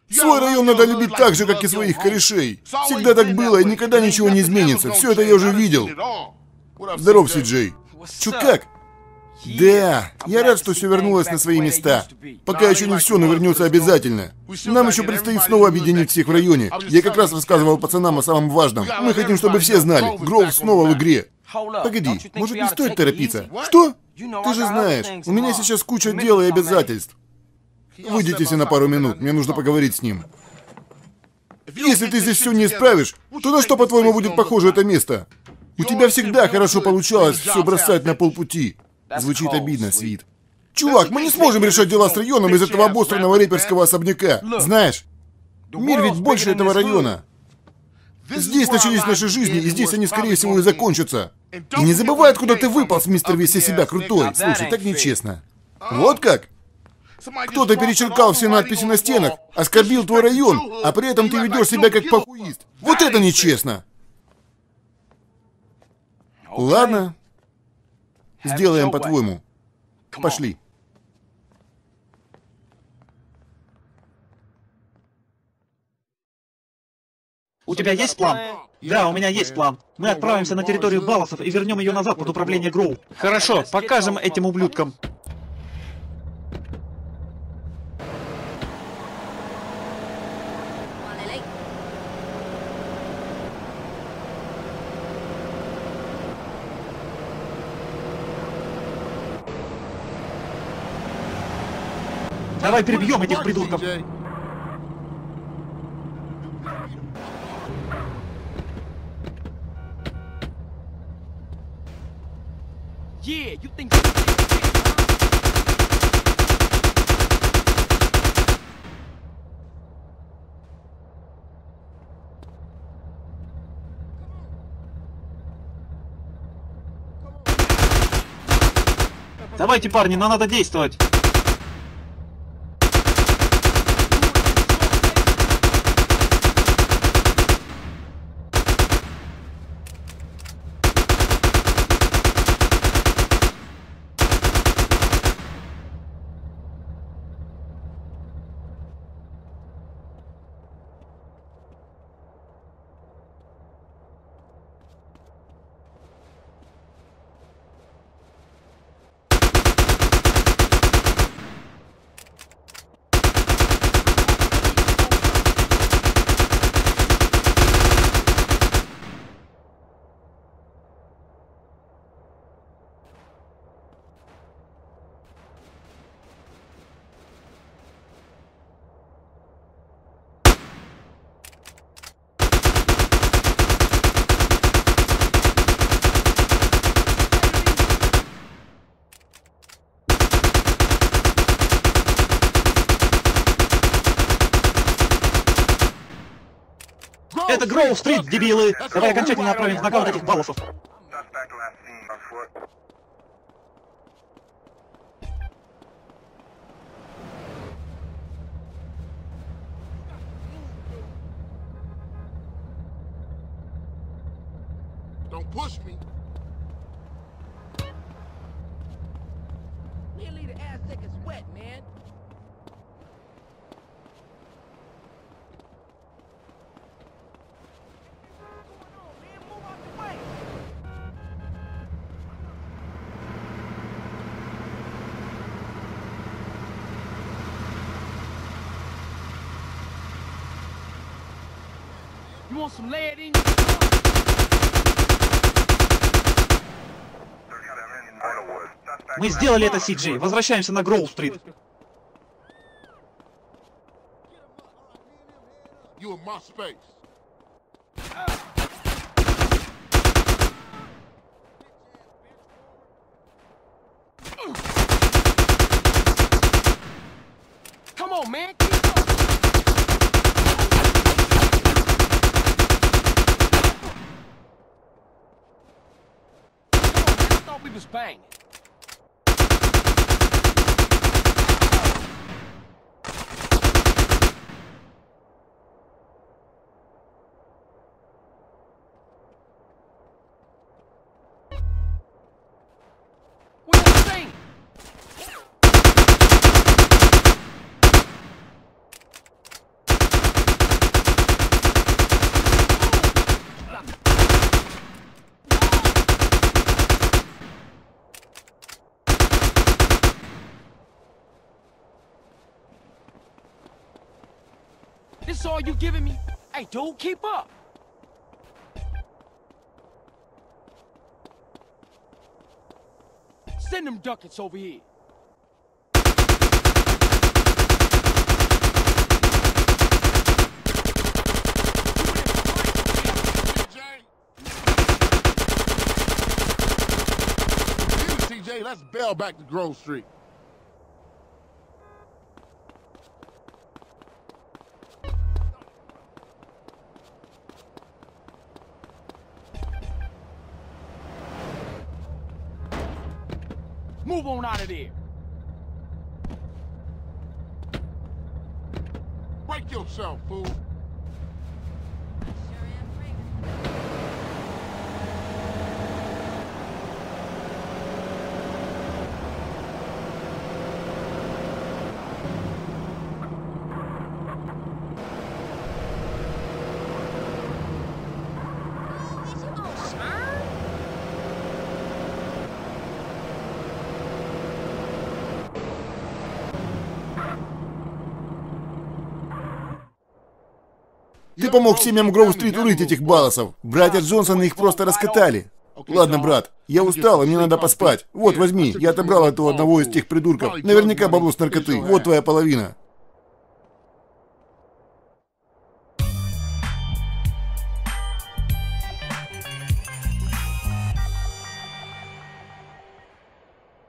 Свой район надо любить так же, как и своих корешей. Всегда так было, и никогда ничего не изменится. Все это я уже видел. Здоров, Си-Джей. Чё как? Да, я рад, что все вернулось на свои места. Пока еще не все, но вернется обязательно. Нам еще предстоит снова объединить всех в районе. Я как раз рассказывал пацанам о самом важном. Мы хотим, чтобы все знали. Гроув снова в игре. Погоди, может не стоит торопиться? Что? Ты же знаешь, у меня сейчас куча дел и обязательств. Выйдите на пару минут, мне нужно поговорить с ним. Если ты здесь все не исправишь, то на что, по-твоему, будет похоже это место? У тебя всегда хорошо получалось все бросать на полпути. Звучит обидно, Свит. Чувак, мы не сможем решать дела с районом из этого обосранного рэперского особняка. Знаешь, мир ведь больше этого района. Здесь начались наши жизни, и здесь они, скорее всего, и закончатся. И не забывай, откуда ты выполз, мистер весь из себя крутой. Слушай, так нечестно. Вот как? Кто-то перечеркал все надписи на стенах, оскорбил твой район, а при этом ты ведешь себя как похуист. Вот это нечестно. Ладно. Сделаем по-твоему. Пошли. У тебя есть план? Да, у меня есть план. Мы отправимся на территорию Балласов и вернем ее назад под управление Гроу. Хорошо, покажем этим ублюдкам. Давай перебьем этих придурков. Давайте, парни, нам надо действовать. Это Гроув-стрит, дебилы! Давай окончательно отправим в нокаут этих Балласов. Don't push me. Nearly the Aztec is wet, man. You want some lead in? Мы сделали это, Си-Джей. Возвращаемся на Гроув-стрит. You in my space. Come on, man. I thought we was banging. This all you giving me? Hey, dude, keep up. Send them ducats over here. TJ, let's bail back to Grove Street. Move on out of there. Break yourself, fool. Ты помог семьям Гроув-стрит урыть этих балласов. Братья Джонсона их просто раскатали. Ладно, брат, я устал, и мне надо поспать. Вот, возьми, я отобрал это у одного из тех придурков. Наверняка бабло с наркоты. Вот твоя половина.